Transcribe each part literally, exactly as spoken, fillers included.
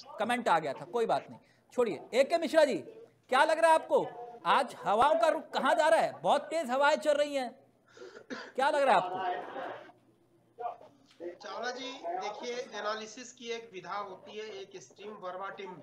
Comment आ गया था, कोई बात नहीं, छोड़िए। ए के मिश्रा जी, क्या लग रहा है आपको आज हवाओं का रुख कहां जा रहा है? बहुत तेज हवाएं चल रही हैं, क्या लग रहा है आपको? चावला जी देखिए, एनालिसिस की एक विधा होती है, एक स्ट्रीम वर्बाटिम।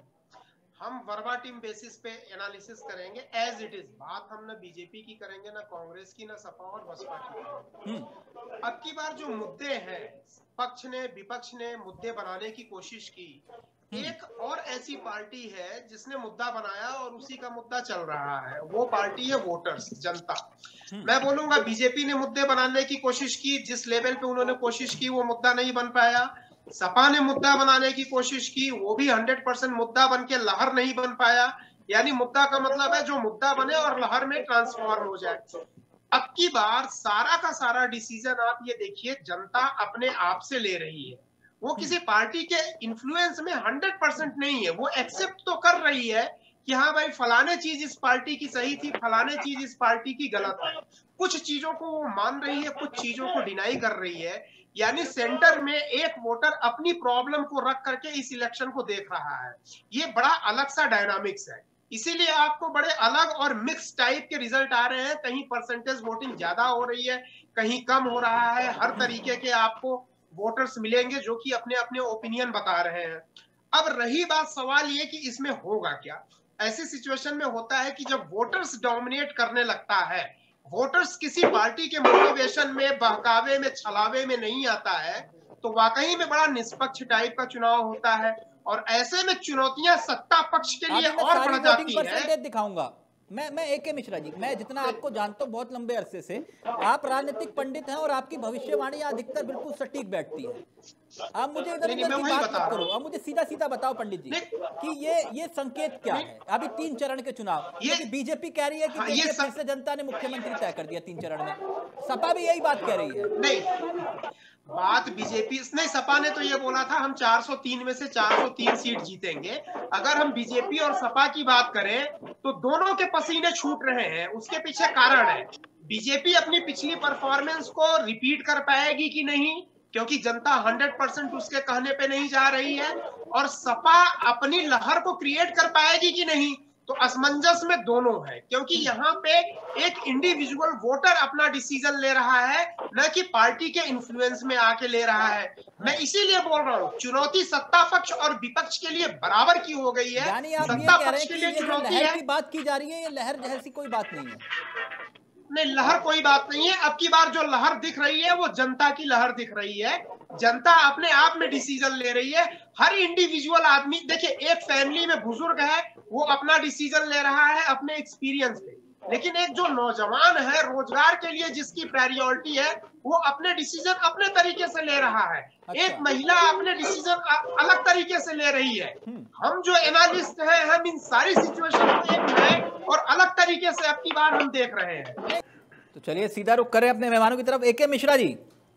हम वर्बाटिम बेसिस पे एनालिसिस करेंगे एज इट इज। बात हम ना बीजेपी की करेंगे, ना कांग्रेस की, ना सपा और बसपा की। अब की बार जो मुद्दे हैं, पक्ष ने विपक्ष ने मुद्दे बनाने की कोशिश की। एक और ऐसी पार्टी है जिसने मुद्दा बनाया और उसी का मुद्दा चल रहा है, वो पार्टी है वोटर्स, जनता। मैं बोलूंगा बीजेपी ने मुद्दे बनाने की कोशिश की, जिस लेवल पे उन्होंने कोशिश की वो मुद्दा नहीं बन पाया। सपा ने मुद्दा बनाने की कोशिश की, वो भी हंड्रेड परसेंट मुद्दा बन के लहर नहीं बन पाया। यानी मुद्दा का मतलब है जो मुद्दा बने और लहर में ट्रांसफॉर्म हो जाए। अब की बार सारा का सारा डिसीजन आप ये देखिए, जनता अपने आप से ले रही है। वो किसी पार्टी के इन्फ्लुएंस में हंड्रेड परसेंट नहीं है। वो एक्सेप्ट तो कर रही है कि हाँ भाई, फलाने चीज इस पार्टी की सही थी, फलाने चीज इस पार्टी की गलत है। कुछ चीजों को वो मान रही है, कुछ चीजों को डिनाई कर रही है। यानी सेंटर में एक वोटर अपनी प्रॉब्लम को रख करके इस इलेक्शन को देख रहा है। ये बड़ा अलग सा डायनामिक्स है, इसीलिए आपको बड़े अलग और मिक्स टाइप के रिजल्ट आ रहे हैं। कहीं परसेंटेज वोटिंग ज्यादा हो रही है, कहीं कम हो रहा है। हर तरीके के आपको वोटर्स मिलेंगे जो कि अपने अपने ओपिनियन बता रहे हैं। अब रही बात सवाल ये कि इसमें होगा क्या। ऐसी सिचुएशन में होता है कि जब वोटर्स डोमिनेट करने लगता है, वोटर्स किसी पार्टी के मोटिवेशन में, बहकावे में, छलावे में नहीं आता है, तो वाकई में बड़ा निष्पक्ष टाइप का चुनाव होता है। और ऐसे में चुनौतियां सत्ता पक्ष के लिए और बढ़ जाती है। दिखाऊंगा मैं मैं ए के मिश्रा जी, मैं जितना आपको जानता हूँ बहुत लंबे अरसे से, आप राजनीतिक पंडित हैं और आपकी भविष्यवाणी अधिकतर बिल्कुल सटीक बैठती है। आप मुझे इधर उधर की बात मत करो, अब मुझे सीधा सीधा बताओ पंडित जी कि ये ये संकेत क्या है। अभी तीन चरण के चुनाव, क्योंकि बीजेपी कह रही है कि देखिए फिर से जनता ने मुख्यमंत्री तय कर दिया तीन चरण में, सपा भी यही बात कह रही है। नहीं, बात बीजेपी नहीं, सपा ने तो ये बोला था हम चार सौ तीन में से चार सौ तीन सीट जीतेंगे। अगर हम बीजेपी और सपा की बात करें तो दोनों के पसीने छूट रहे हैं। उसके पीछे कारण है, बीजेपी अपनी पिछली परफॉर्मेंस को रिपीट कर पाएगी कि नहीं, क्योंकि जनता हंड्रेड परसेंट उसके कहने पे नहीं जा रही है। और सपा अपनी लहर को क्रिएट कर पाएगी कि नहीं, तो असमंजस में दोनों है। क्योंकि यहाँ पे एक इंडिविजुअल वोटर अपना डिसीजन ले रहा है, न कि पार्टी के इन्फ्लुएंस में आके ले रहा है। मैं इसीलिए बोल रहा हूँ, चुनौती सत्ता पक्ष और विपक्ष के लिए बराबर की हो गई है। यानी आप ये कह रहे हैं कि ये जो लहर की बात की जा रही है, ये लहर जैसी कोई बात नहीं है। नहीं, लहर कोई बात नहीं है। अब की बार जो लहर दिख रही है वो जनता की लहर दिख रही है। जनता अपने आप में डिसीजन ले रही है। हर इंडिविजुअल आदमी, देखिए एक फैमिली में बुजुर्ग है, वो अपना डिसीजन ले रहा है अपने एक्सपीरियंस पे। लेकिन एक जो नौजवान है, रोजगार के लिए जिसकी प्रायोरिटी है, वो अपने डिसीजन अपने तरीके से ले रहा है। अच्छा। एक महिला अपने डिसीजन अलग तरीके से ले रही है। हम जो एनालिस्ट हैं, हम इन सारी सिचुएशन को एक नए और अलग तरीके से अब की बार हम देख रहे हैं। तो चलिए सीधा रुख करें अपने मेहमानों की तरफ। ए के मिश्रा जी,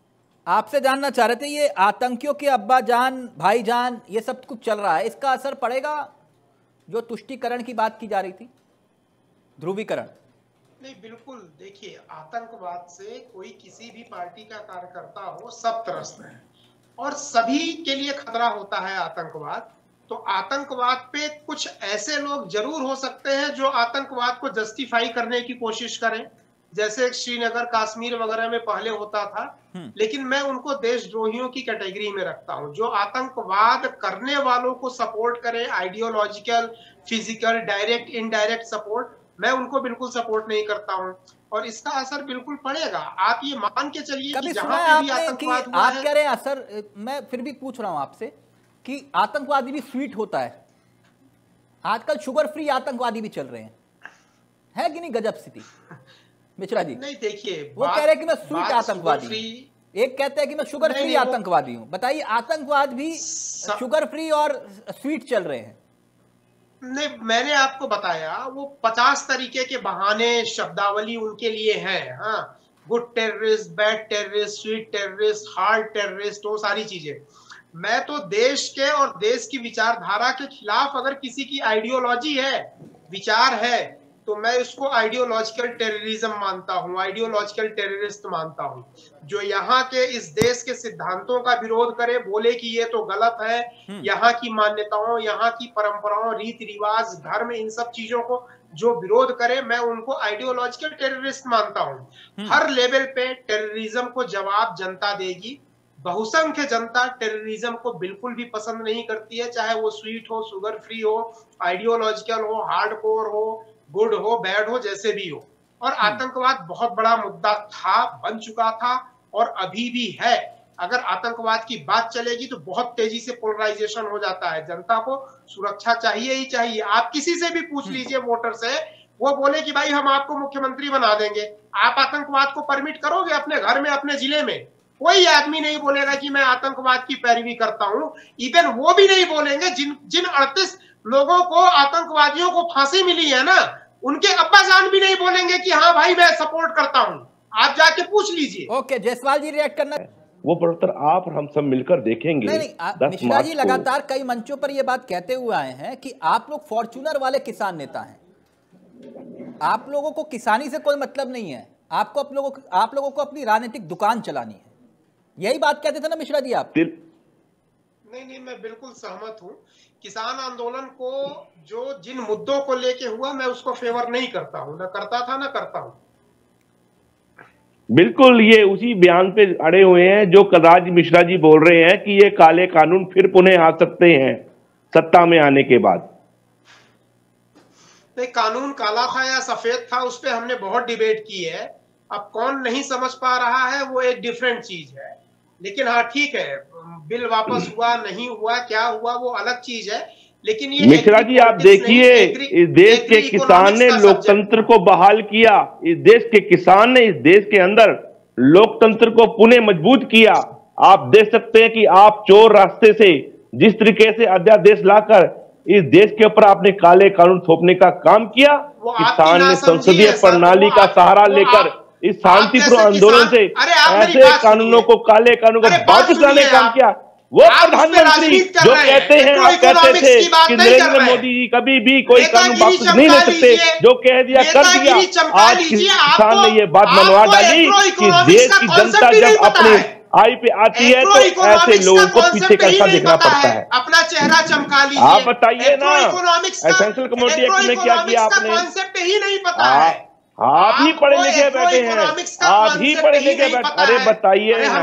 आपसे जानना चाह रहे थे, ये आतंकियों के अब्बा जान, भाई जान, ये सब कुछ चल रहा है, इसका असर पड़ेगा जो तुष्टीकरण की बात की जा रही थी, ध्रुवीकरण? नहीं, बिल्कुल। देखिए, आतंकवाद से कोई किसी भी पार्टी का कार्यकर्ता हो, सब त्रस्त है और सभी के लिए खतरा होता है आतंकवाद। तो आतंकवाद पे कुछ ऐसे लोग जरूर हो सकते हैं जो आतंकवाद को जस्टिफाई करने की कोशिश करें, जैसे श्रीनगर, कश्मीर वगैरह में पहले होता था। लेकिन मैं उनको देशद्रोहियों की कैटेगरी में रखता हूं, जो आतंकवाद करने वालों को सपोर्ट करें, ideological, physical, direct, indirect support, मैं उनको बिल्कुल सपोर्ट नहीं करता हूं। और इसका असर बिल्कुल पड़ेगा। आप ये मान के चलिए कि जहां पे भी आतंकवाद हुआ है, आप कह रहे हैं असर, मैं फिर भी पूछ रहा हूं आपसे कि आतंकवादी भी स्वीट होता है। आजकल शुगर फ्री आतंकवादी भी चल रहे हैं, है कि नहीं? गजब स्थिति मिश्रा जी। नहीं, देखिए, वो कह रहे हैं कि मैं स्वीट आतंकवादी, एक कहते हैं कि मैं शुगर फ्री आतंकवादी हूं। बताइए, आतंकवाद भी शुगर फ्री और स्वीट चल रहे हैं? नहीं, मैंने आपको बताया वो पचास तरीके के बहाने, शब्दावली उनके लिए है। हाँ, good terrorist, bad terrorist, sweet terrorist, hard terrorist, वो सारी चीजें। मैं तो देश के और देश की विचारधारा के खिलाफ अगर किसी की आइडियोलॉजी है, विचार है, तो मैं इसको आइडियोलॉजिकल टेररिज्म मानता हूँ, आइडियोलॉजिकल टेररिस्ट मानता हूँ। जो यहाँ के इस देश के सिद्धांतों का विरोध करे, बोले कि ये तो गलत है, यहाँ की मान्यताओं, यहाँ की परंपराओं, रीति रिवाज, धर्म, इन सब चीजों को जो विरोध करे, मैं उनको आइडियोलॉजिकल टेररिस्ट मानता हूँ। हर लेवल पे टेररिज्म को जवाब जनता देगी। बहुसंख्य जनता टेररिज्म को बिल्कुल भी पसंद नहीं करती है, चाहे वो स्वीट हो, शुगर फ्री हो, आइडियोलॉजिकल हो, हार्डकोर हो, गुड हो, बैड हो, जैसे भी हो। और आतंकवाद बहुत बड़ा मुद्दा था, बन चुका था और अभी भी है। अगर आतंकवाद की बात चलेगी तो बहुत तेजी से पोलराइजेशन हो जाता है। जनता को सुरक्षा चाहिए ही चाहिए। आप किसी से भी पूछ लीजिए वोटर से, वो बोले कि भाई हम आपको मुख्यमंत्री बना देंगे। आप आतंकवाद को परमिट करोगे अपने घर में, अपने जिले में? कोई आदमी नहीं बोलेगा कि मैं आतंकवाद की पैरवी करता हूं। इवन वो भी नहीं बोलेंगे जिन जिन अड़तीस लोगों को, आतंकवादियों को फांसी मिली है ना, उनके अब्बा जान भी नहीं बोलेंगे कि हाँ भाई मैं सपोर्ट करता हूं। आप जाके पूछ लीजिए। ओके, जायसवाल जी रिएक्ट करना। वो प्रवक्ता आप और हम सब मिलकर देखेंगे। नहीं नहीं, मिश्रा जी लगातार कई मंचों पर यह बात कहते हुए आए हैं कि आप लोग फॉर्च्यूनर वाले किसान नेता हैं, आप लोगों को किसानी से कोई मतलब नहीं है, आपको आप लोगों आप लोगों को अपनी राजनीतिक दुकान चलानी है। यही बात कहते थे ना मिश्रा जी आप? नहीं नहीं, मैं बिल्कुल सहमत हूं। किसान आंदोलन को जो जिन मुद्दों को लेके हुआ, मैं उसको फेवर नहीं करता हूं, ना करता था ना करता हूं। बिल्कुल, ये उसी बयान पे अड़े हुए हैं जो कलराज मिश्रा जी बोल रहे हैं कि ये काले कानून फिर पुनः आ सकते हैं सत्ता में आने के बाद। नहीं, कानून काला था या सफेद था, उस पर हमने बहुत डिबेट की है। अब कौन नहीं समझ पा रहा है वो एक डिफरेंट चीज है। लेकिन हाँ ठीक है, बिल वापस हुआ नहीं हुआ, क्या हुआ, वो अलग चीज है। लेकिन ये मिश्रा जी आप देखिए, इस देश के किसान ने लोकतंत्र को बहाल किया, इस देश के किसान ने इस देश के अंदर लोकतंत्र को पुनः मजबूत किया। आप देख सकते हैं कि आप चोर रास्ते से जिस तरीके से अध्यादेश लाकर इस देश के ऊपर आपने काले कानून थोपने का काम किया, किसान ने संसदीय प्रणाली का सहारा लेकर इस शांतिपूर्ण आंदोलन से ऐसे कानूनों को, काले कानूनों को वापस लाने का काम किया। वो प्रधानमंत्री जो कहते हैं, आप कहते थे कि नरेंद्र मोदी जी कभी भी कोई कानून वापस नहीं ले सकते, जो कह दिया कर दिया। आज किसान ने ये बात मनवा डाली कि देश की जनता जब अपने आई पे आती है तो ऐसे लोगों को पीछे कैसा देखना पड़ता है। अपना चेहरा चमका लीजिए। आप बताइए ना, एसेंशियल कमोडिटी एक्ट में क्या किया आपने? कॉन्सेप्ट ही नहीं पता है। आप ही पढ़े लिखे बैठे हैं, आप ही पढ़े लिखे बैठे। अरे बताइए ना,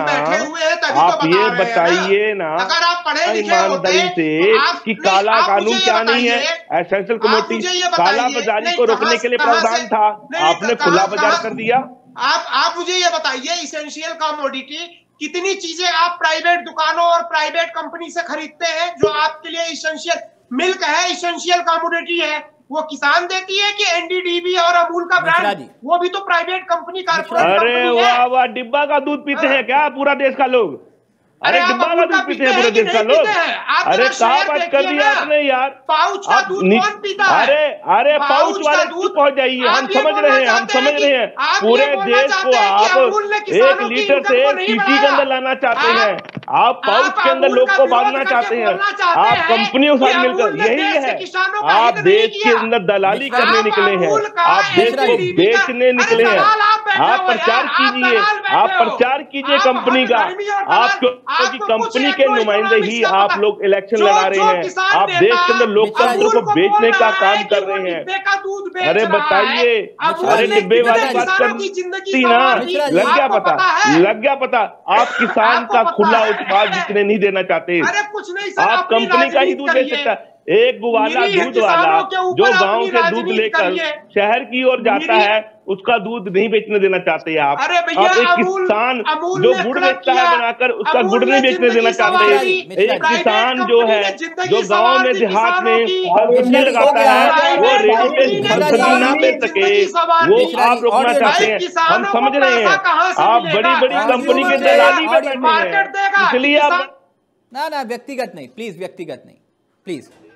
आप ये बताइए ना ईमानदारी से कि काला कानून क्या नहीं है। एसेंशियल कमोडिटी काला बाजारी को रोकने के लिए प्रावधान था, आपने खुला बाजार कर दिया। आप आप मुझे ये बताइए, इसेंशियल कमोडिटी कितनी चीजें आप प्राइवेट दुकानों और प्राइवेट कंपनी से खरीदते हैं जो आपके लिए इसेंशियल? मिल्क है, इसेंशियल कमोडिटी है, वो किसान देती है कि एनडीडीबी और अमूल का ब्रांड? वो भी तो प्राइवेट कंपनी, कारपोरेट कंपनी है। अरे वाह वाह, डिब्बा का दूध पीते हैं क्या पूरा देश का लोग? अरे डिब्बा का दूध पीते हैं पूरे देश का लोग? अरे कहाँ बात कर दी आपने यार? पाउच का दूध कौन पीता है? अरे अरे पाउच वाले दूध पहुंच जाइए, हम समझ रहे हैं, हम समझ रहे हैं। पूरे देश को आप एक लीटर से सीटी के अंदर लाना चाहते हैं, आप पाउच के अंदर लोग को बांधना चाहते हैं, आप कंपनियों के साथ मिलकर। यही है, आप देश के अंदर दलाली करने निकले हैं, आप देश को बेचने निकले हैं। आप प्रचार कीजिए, आप प्रचार कीजिए कंपनी का। आप क्योंकि कंपनी के नुमाइंदे ही आप लोग इलेक्शन लड़ा रहे हैं, आप देश के अंदर लोकतंत्र को बेचने का काम कर रहे हैं। अरे बताइए, अरे डिब्बे वाली बात करती ना, लग गया पता, लग गया पता। आप किसान का खुला उत्पाद जितने नहीं देना चाहते, आप कंपनी का ही दूध दे सकता है। एक ग्वाला दूध वाला जो गांव से दूध लेकर शहर की ओर जाता है, उसका दूध नहीं बेचने देना चाहते हैं आप। आप एक किसान जो गुड़ बेचता है बनाकर, उसका गुड़ नहीं बेचने देना चाहते हैं। एक किसान जो है, जो गांव में देहात में हल्दी लगाता है, वो रेडी पे हल्दी ना बेच सके, वो आप रोकना चाहते हैं। हम समझ रहे हैं, आप बड़ी बड़ी कंपनी के दलाली में बैठे हैं, इसलिए आप ना ना व्यक्तिगत नहीं, प्लीज व्यक्तिगत नहीं, प्लीज।